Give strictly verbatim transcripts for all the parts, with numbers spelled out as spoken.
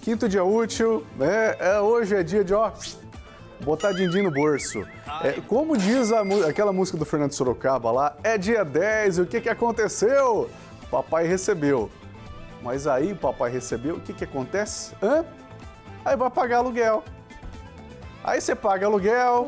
Quinto dia útil, né? É, hoje é dia de, ó, botar din-din no bolso. É, como diz a, aquela música do Fernando Sorocaba lá, é dia dez, e o que que aconteceu? Papai recebeu. Mas aí, papai recebeu, o que que acontece? Hã? Aí vai pagar aluguel. Aí você paga aluguel,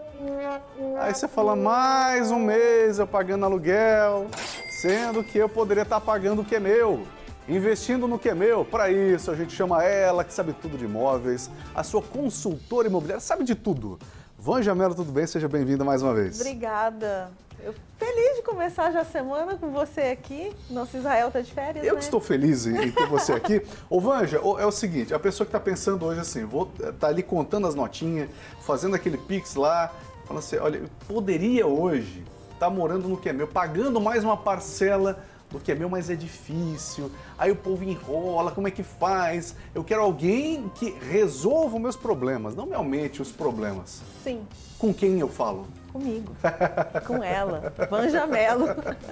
aí você fala, mais um mês eu pagando aluguel, sendo que eu poderia estar pagando o que é meu, investindo no que é meu. Para isso, a gente chama ela, que sabe tudo de imóveis, a sua consultora imobiliária, sabe de tudo. Vanja Mello, tudo bem? Seja bem-vinda mais uma vez. Obrigada. Eu feliz de começar já a semana com você aqui. Nosso Israel tá de férias, Eu né? que estou feliz em, em ter você aqui. Ô Vanja, é o seguinte, a pessoa que está pensando hoje assim, vou tá ali contando as notinhas, fazendo aquele pix lá, falando assim, olha, eu poderia hoje estar morando no que é meu, pagando mais uma parcela do que é meu, mas é difícil. Aí o povo enrola, como é que faz? Eu quero alguém que resolva os meus problemas, não me aumente os problemas. Sim. Com quem eu falo? Comigo, com ela, Vanja Mello.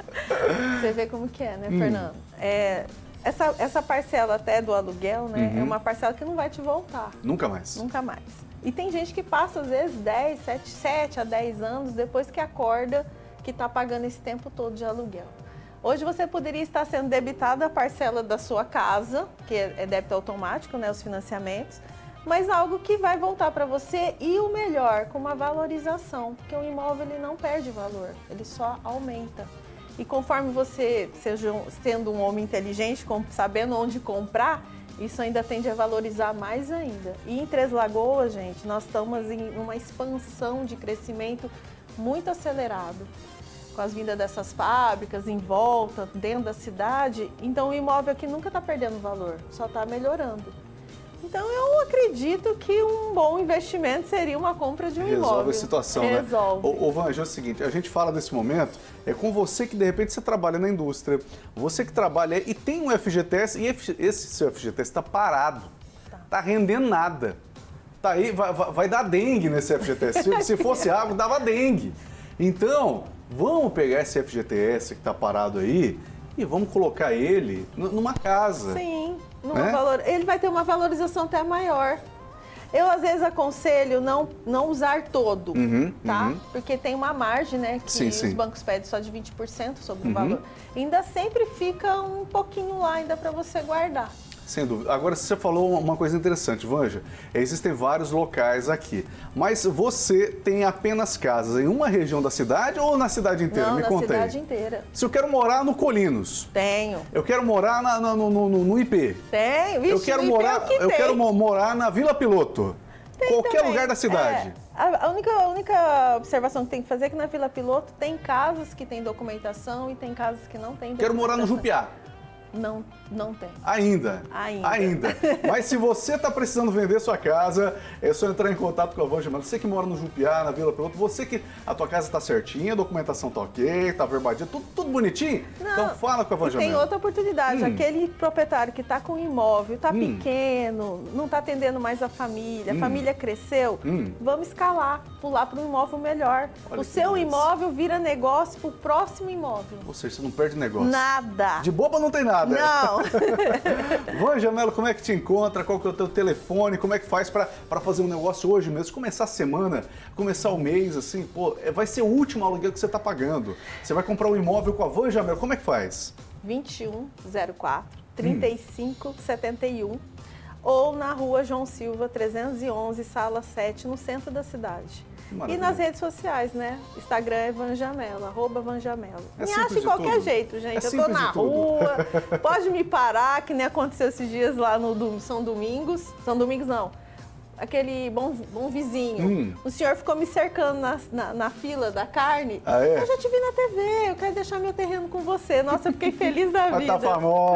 Você vê como que é, né, hum. Fernando? É, essa, essa parcela até do aluguel, né, uhum. é uma parcela que não vai te voltar. Nunca mais. Nunca mais. E tem gente que passa, às vezes, dez, sete, sete a dez anos depois que acorda que está pagando esse tempo todo de aluguel. Hoje você poderia estar sendo debitada a parcela da sua casa, que é débito automático, né, os financiamentos, mas algo que vai voltar para você e o melhor, com uma valorização, porque o imóvel ele não perde valor, ele só aumenta. E conforme você, seja sendo um homem inteligente, sabendo onde comprar, isso ainda tende a valorizar mais ainda. E em Três Lagoas, gente, nós estamos em uma expansão de crescimento muito acelerado, com as vindas dessas fábricas em volta, dentro da cidade. Então o imóvel aqui nunca está perdendo valor, só está melhorando. Então eu acredito que um bom investimento seria uma compra de um Resolve imóvel. Resolve a situação, Resolve. né? Ô, ô Vanja, é o seguinte, a gente fala desse momento, é com você que de repente você trabalha na indústria, você que trabalha e tem um F G T S, e esse seu F G T S está parado, tá. tá rendendo nada. Tá aí, vai, vai, vai dar dengue nesse F G T S. Se, se fosse água, dava dengue. Então, vamos pegar esse F G T S que está parado aí e vamos colocar ele numa casa. Sim, numa né? valor... ele vai ter uma valorização até maior. Eu, às vezes, aconselho não, não usar todo, uhum, tá? Uhum. Porque tem uma margem, né, que sim, os sim. bancos pedem só de vinte por cento sobre uhum. o valor. Ainda sempre fica um pouquinho lá ainda para você guardar. Sem dúvida. Agora, você falou uma coisa interessante, Vanja. Existem vários locais aqui, mas você tem apenas casas em uma região da cidade ou na cidade inteira? Não, Me na conta cidade aí. inteira. Se eu quero morar no Colinos. Tenho. Eu quero morar na, na, no, no, no I P. Tenho. Vixe, eu quero no morar, I P é o que eu tem. quero morar na Vila Piloto. Tem Qualquer também. lugar da cidade. É, a, única, a única observação que tem que fazer é que na Vila Piloto tem casas que tem documentação e tem casas que não tem documentação. Quero morar no Jupiá. Não, não tem. Ainda? Ainda. Ainda. Mas se você está precisando vender sua casa, é só entrar em contato com a Vanja Mello. Você que mora no Jupiá, na Vila Piloto, você que a tua casa está certinha, a documentação está ok, está verbadinha, tudo, tudo bonitinho, não, então fala com a Vanja Mello. Tem outra oportunidade, hum. aquele proprietário que está com um imóvel, está hum. pequeno, não está atendendo mais a família, a hum. família cresceu, hum. vamos escalar, pular para um imóvel melhor. Olha o seu isso. imóvel vira negócio para o próximo imóvel. Ou seja, você não perde negócio. Nada. De boba não tem nada. Não. Vanja Mello, como é que te encontra? Qual que é o teu telefone? Como é que faz para fazer um negócio hoje mesmo? Começar a semana, começar o mês, assim, pô, vai ser o último aluguel que você está pagando. Você vai comprar um imóvel com a Vanja Mello, como é que faz? vinte e um zero quatro, trinta e cinco setenta e um ou na rua João Silva, trezentos e onze, sala sete, no centro da cidade. Maravilha. E nas redes sociais, né? Instagram é Vanja Mello, arroba Vanja Mello. É me acha de qualquer tudo. jeito, gente. É eu tô na de tudo. rua, pode me parar, que nem aconteceu esses dias lá no São Domingos. São Domingos não. Aquele bom, bom vizinho. Hum. O senhor ficou me cercando na, na, na fila da carne. Ah, é? Eu já te vi na T V, eu quero deixar meu terreno com você. Nossa, eu fiquei feliz da vida. Tá famosa.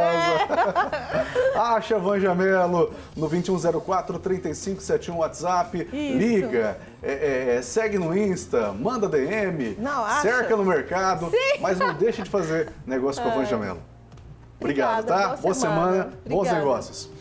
É. Acha Vanja Mello no vinte e um zero quatro, trinta e cinco setenta e um WhatsApp. Isso. Liga, é, é, segue no Insta, manda D M, Não, acha. cerca no mercado, Sim. mas não deixe de fazer negócio com a Vanja Mello. Obrigado, Obrigada, tá? boa Boa semana, semana. bons Obrigada. negócios.